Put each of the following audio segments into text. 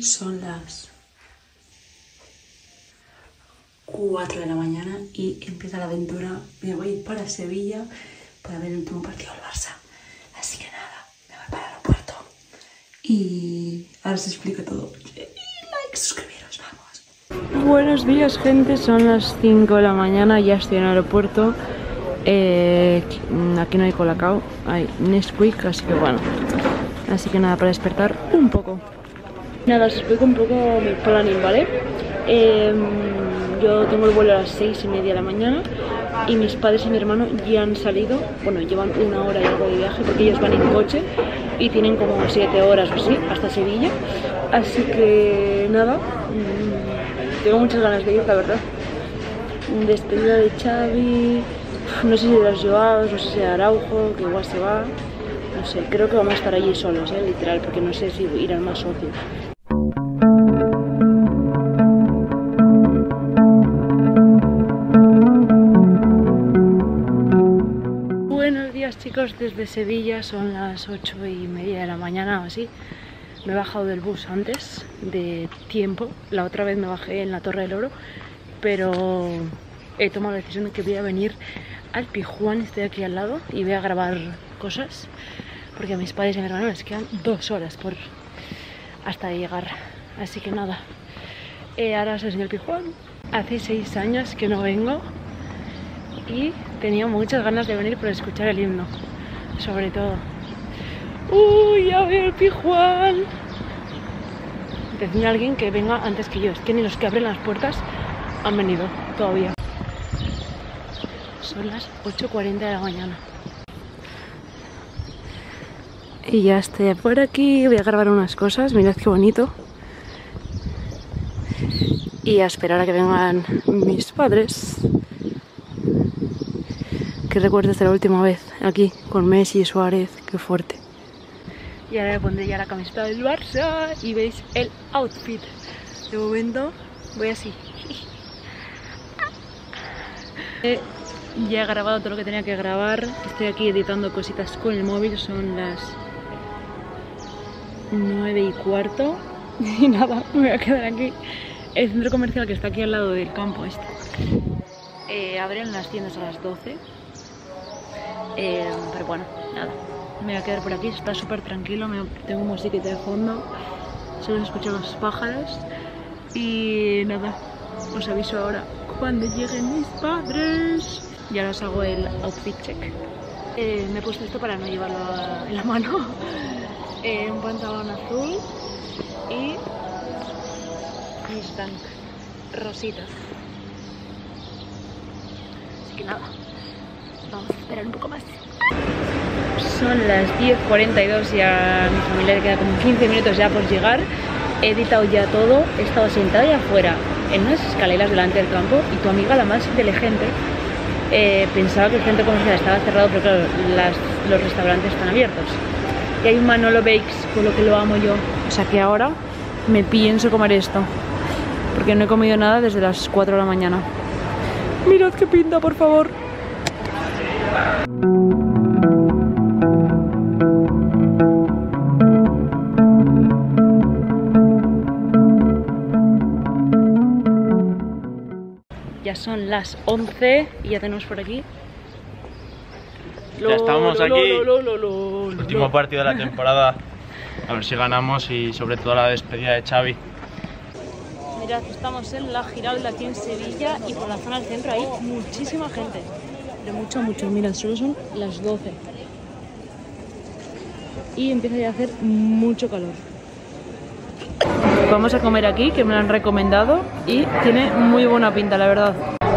Son las 4 de la mañana y empieza la aventura. Me voy para Sevilla para ver el último partido del Barça. Así que nada, me voy para el aeropuerto y ahora os explico todo. Like, suscribiros, vamos. Buenos días, gente. Son las 5 de la mañana, ya estoy en el aeropuerto. Aquí no hay Colacao, hay Nesquik, así que bueno. Así que nada, para despertar un poco. Nada, os explico un poco mi planning, ¿vale? Yo tengo el vuelo a las 6:30 de la mañana y mis padres y mi hermano ya han salido. Bueno, llevan 1 hora y algo de viaje porque ellos van en coche y tienen como 7 horas o así hasta Sevilla. Así que nada, tengo muchas ganas de ir, la verdad. Despedida de Xavi, no sé si de los Joaos, no sé si de Araujo, que igual se va. No sé, creo que vamos a estar allí solos, literal, porque no sé si irán más socios. Buenos días, chicos, desde Sevilla. Son las 8:30 de la mañana o así. Me he bajado del bus antes de tiempo. La otra vez me bajé en la Torre del Oro, pero he tomado la decisión de que voy a venir al Pijuán. Estoy aquí al lado y voy a grabar cosas porque a mis padres y a mi hermano les quedan 2 horas hasta llegar. Así que nada, ahora os enseño el Pijuán. Hace 6 años que no vengo y tenía muchas ganas de venir para escuchar el himno, sobre todo. ¡Uy, a ver el Pijuán! Decidme a alguien que venga antes que yo. Es que ni los que abren las puertas han venido todavía. Son las 8:40 de la mañana. Y ya estoy por aquí, voy a grabar unas cosas, mirad qué bonito. Y a esperar a que vengan mis padres. Que recuerdo de la última vez aquí con Messi y Suárez, qué fuerte. Y ahora me pondré ya la camiseta del Barça y veis el outfit. De momento voy así. Ya he grabado todo lo que tenía que grabar. Estoy aquí editando cositas con el móvil, son las 9:15 y nada, me voy a quedar aquí. El centro comercial que está aquí al lado del campo abren las tiendas a las 12, pero bueno, nada, me voy a quedar por aquí. Está súper tranquilo, tengo musiquita de fondo, solo se escuchan los pájaros y nada, os aviso ahora cuando lleguen mis padres. Y ahora os hago el outfit check. Me he puesto esto para no llevarlo en la mano. Un pantalón azul y mis tank rositas. Así que nada, vamos a esperar un poco más. Son las 10:42 y a mi familia le queda como 15 minutos ya por llegar. He editado ya todo, he estado sentada ahí afuera en unas escaleras delante del campo y tu amiga, la más inteligente, pensaba que el centro comercial estaba cerrado, pero claro, los restaurantes están abiertos. Y hay un Manolo Bakes, con lo que lo amo yo. O sea que ahora me pienso comer esto, porque no he comido nada desde las 4 de la mañana. Mirad qué pinta, por favor. Ya son las 11 y ya tenemos por aquí. Ya estamos aquí. Último partido de la temporada. A ver si ganamos y sobre todo la despedida de Xavi. Mirad, estamos en la Giralda aquí en Sevilla y por la zona del centro hay muchísima gente. Pero mucho. Mirad, solo son las 12. Y empieza ya a hacer mucho calor. Vamos a comer aquí, que me lo han recomendado y tiene muy buena pinta, la verdad.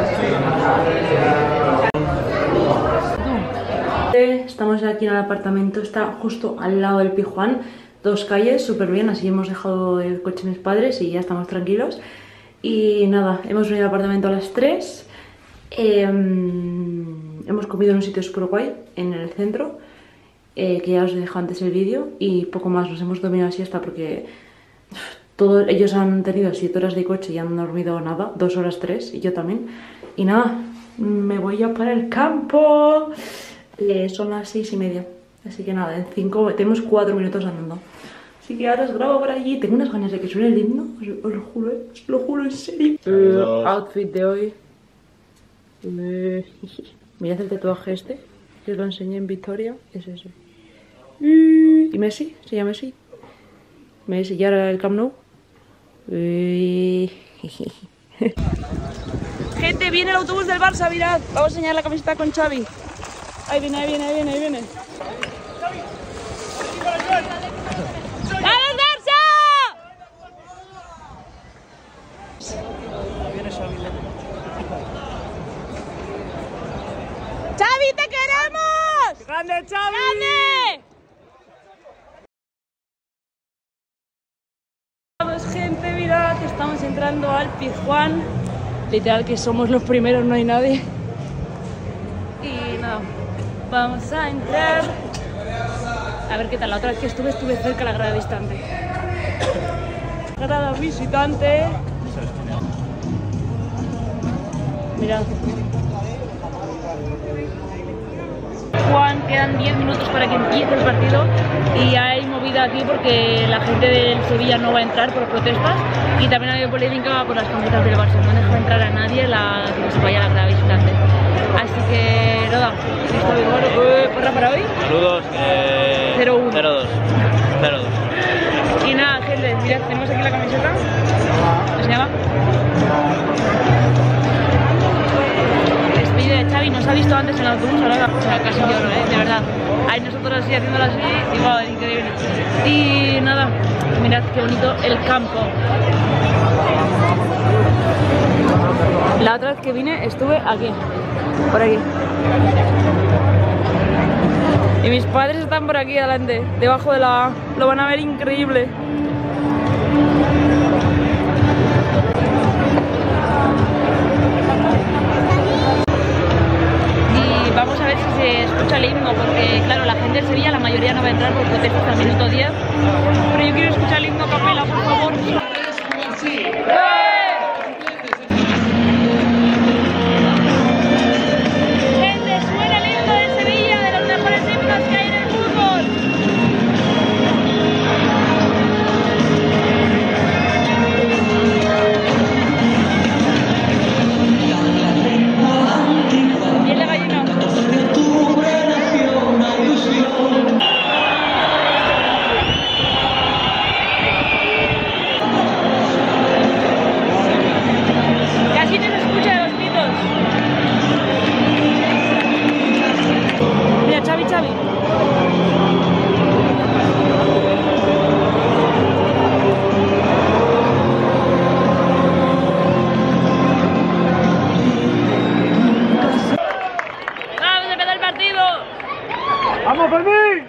Estamos aquí en el apartamento, está justo al lado del Pijuán, 2 calles, súper bien, así hemos dejado el coche de mis padres y ya estamos tranquilos. Y nada, hemos venido al apartamento a las 3, hemos comido en un sitio súper guay, en el centro, que ya os he dejado antes el vídeo, y poco más, nos hemos dormido a siesta porque ellos han tenido 7 horas de coche y han dormido nada, 2 horas 3, y yo también. Y nada, me voy ya para el campo. Son las 6:30, así que nada, en 5, tenemos 4 minutos andando. Así que ahora os grabo por allí. Tengo unas ganas de que suene el himno, os lo juro, os lo juro en serio. Outfit de hoy. Mirad el tatuaje este, que os lo enseñé en Victoria, es ese. Y Messi, se llama Messi. Messi, y ahora el Camp Nou. Gente, viene el autobús del Barça, mirad. Vamos a enseñar la camiseta con Xavi. Ahí viene, ahí viene, ahí viene, ahí viene. ¡Vamos, Barça! ¡Xavi, te queremos! ¡Grande, Xavi! ¡Grande! Vamos, gente, mirad que estamos entrando al Pizjuán. Literal que somos los primeros, no hay nadie. Y nada, vamos a entrar. A ver qué tal. La otra vez que estuve cerca de la grada visitante. Grada visitante. Mirad. Juan, quedan 10 minutos para que empiece el partido y hay movida aquí porque la gente del Sevilla no va a entrar por protestas y también ha habido polémica por las camisetas del Barça. No han dejado entrar a nadie que se vaya a la grada visitante. Así que nada, está bien. ¿Porra para hoy? Saludos. 0-1. 0-2. 0-2. Y nada, gente, mirad, tenemos aquí la camiseta. ¿Cómo se llama? Despedida de Xavi, nos ha visto antes en el autobús, ahora o sea, casi lloro, de verdad. Ahí nosotros así, haciéndolo así, igual, increíble. Y nada, mirad qué bonito el campo. La otra vez que vine estuve aquí, por aquí. Y mis padres están por aquí adelante, debajo de la... Lo van a ver increíble. Y vamos a ver si se escucha el himno, porque claro, la gente de Sevilla, la mayoría no va a entrar por protestas hasta el minuto 10. Pero yo quiero escuchar el himno a capela, por favor. ¡Vamos, Fermín!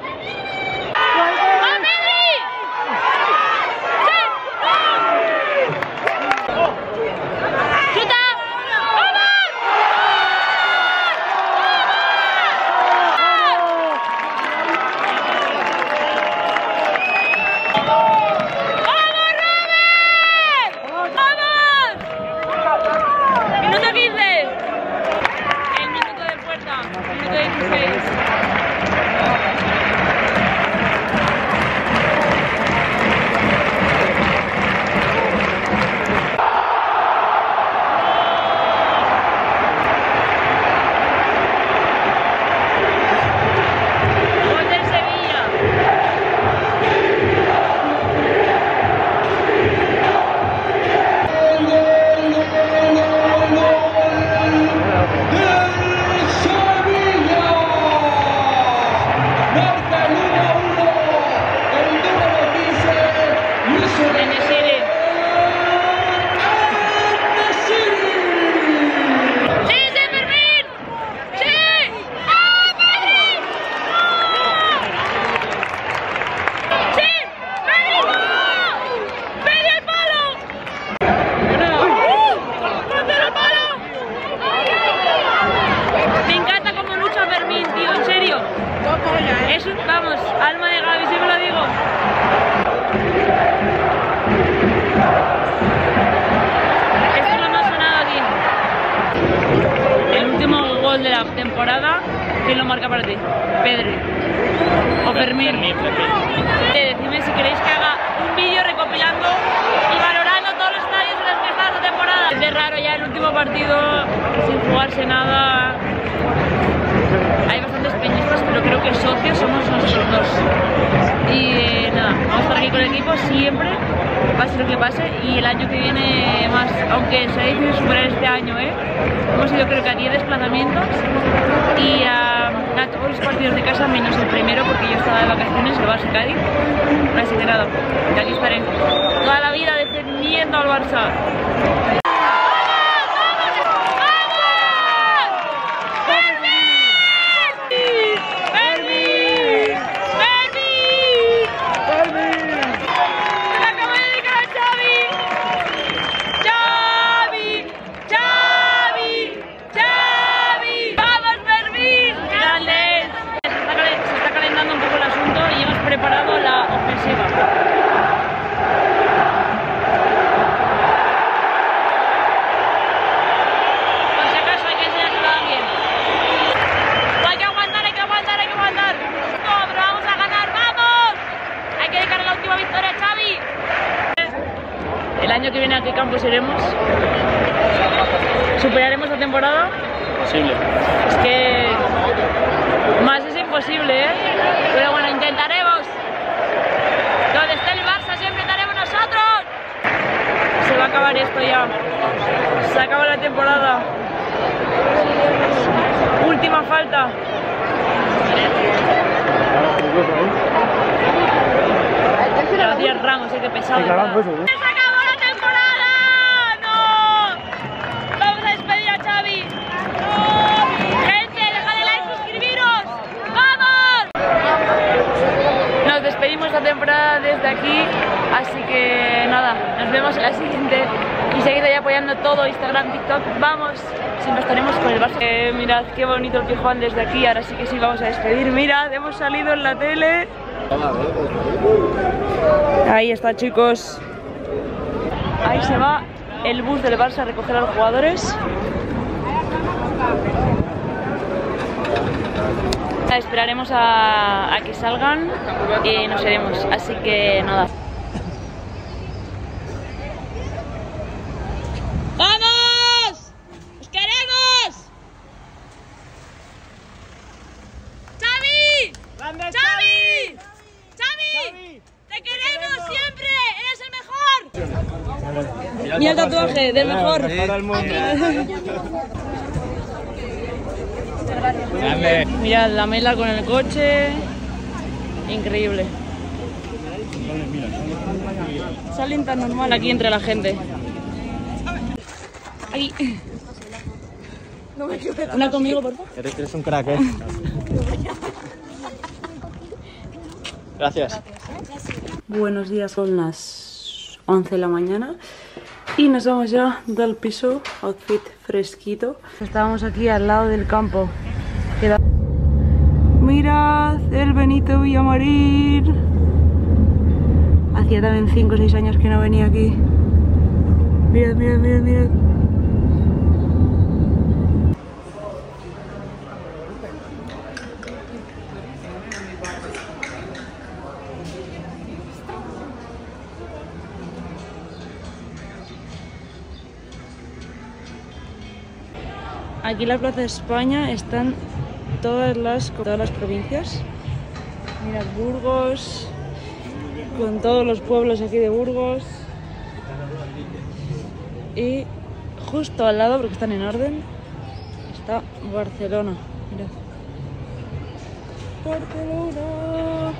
Eso, vamos, alma de Gaby, siempre lo digo. Esto es lo más sonado aquí. El último gol de la temporada ¿Quién lo marca para ti? Pedri o Fermín. Decidme si queréis que haga un vídeo recopilando y valorando todos los estadios en los que está esta temporada. Es de raro ya el último partido sin jugarse nada. Hay bastantes peñistas, pero creo que socios somos nosotros dos. Y nada, vamos a estar aquí con el equipo siempre, pase lo que pase, y el año que viene más, aunque se ha decidido superar este año, hemos ido creo que a 10 desplazamientos y a todos los partidos de casa menos el primero porque yo estaba de vacaciones, el Barça Cádiz, así que nada, que aquí estaré toda la vida defendiendo al Barça. Preparado la ofensiva. Por si acaso hay que enseñárselo a alguien. Hay que aguantar, hay que aguantar, hay que aguantar. No, pero vamos a ganar, ¡vamos! Hay que dedicar la última victoria, Xavi. El año que viene a qué campos iremos. ¿Superaremos la temporada? Posible. Es que más es imposible, pero bueno, intentaremos. Donde esté el Barça siempre estaremos nosotros. Se va a acabar esto ya. Se acaba la temporada. Última falta. Gracias Ramos, que pesado. ¡Se acabó la temporada! ¡No! Vamos a despedir a Xavi. Gente, dejadle like, suscribiros. ¡Vamos! Nos despedimos la temporada desde aquí, así que nada, nos vemos en la siguiente y seguid ahí apoyando todo, Instagram, TikTok, vamos, siempre estaremos con el Barça. Mirad qué bonito el Pijuán desde aquí, ahora sí que sí vamos a despedir, mirad, hemos salido en la tele. Ahí está, chicos. Ahí se va el bus del Barça a recoger a los jugadores. Esperaremos a que salgan y nos iremos, así que nada. ¡Vamos! ¡Os queremos! ¡Xavi! ¡Xavi! ¡Xavi! ¡Te queremos siempre! ¡Eres el mejor! Mira el tatuaje del mejor. Mirad la Mela con el coche, increíble. Salen tan normal aquí entre la gente. Ahí. Una conmigo, por favor. Eres un crack, Gracias. Buenos días, son las 11 de la mañana y nos vamos ya del piso, outfit fresquito. Estábamos aquí al lado del campo. Mirad el Benito Villamarín. Hacía también 5 o 6 años que no venía aquí. Mirad, mirad, mirad, mirad. Aquí en la Plaza de España están todas las provincias. Mirad, Burgos, con todos los pueblos aquí de Burgos. Y justo al lado, porque están en orden, está Barcelona. Mirad. Barcelona.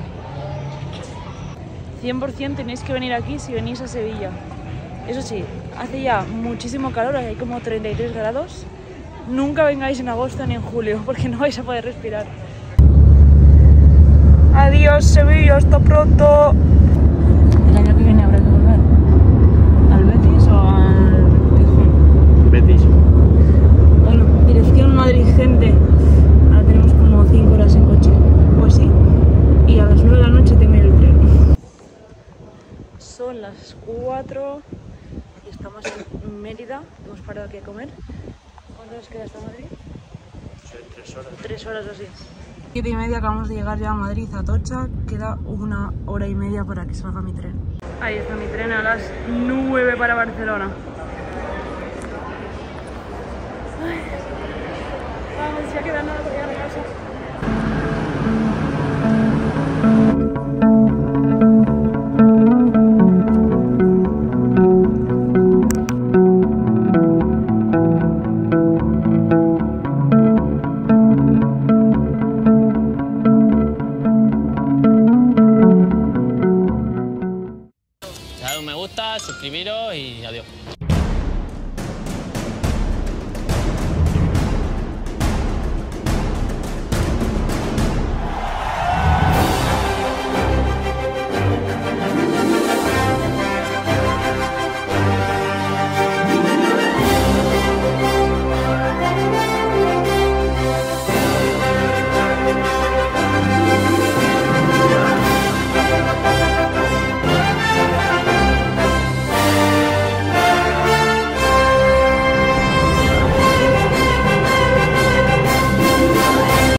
100% tenéis que venir aquí si venís a Sevilla. Eso sí, hace ya muchísimo calor, hay como 33 grados. Nunca vengáis en agosto ni en julio, porque no vais a poder respirar. Adiós Sevilla, hasta pronto. El año que viene habrá que volver. ¿Al Betis o al Gijón? Betis. Bueno, dirección Madrid, gente. Ahora tenemos como 5 horas en coche. Pues sí. Y a las 9 de la noche tengo el tren. Son las 4 y estamos en Mérida. Hemos parado aquí a comer. ¿Cuánto nos queda hasta Madrid? 3 horas o así. 7:30, acabamos de llegar ya a Madrid, a Atocha. Queda 1 hora y media para que salga mi tren. Ahí está mi tren a las 9 para Barcelona. Ay. Vamos, ya queda nada.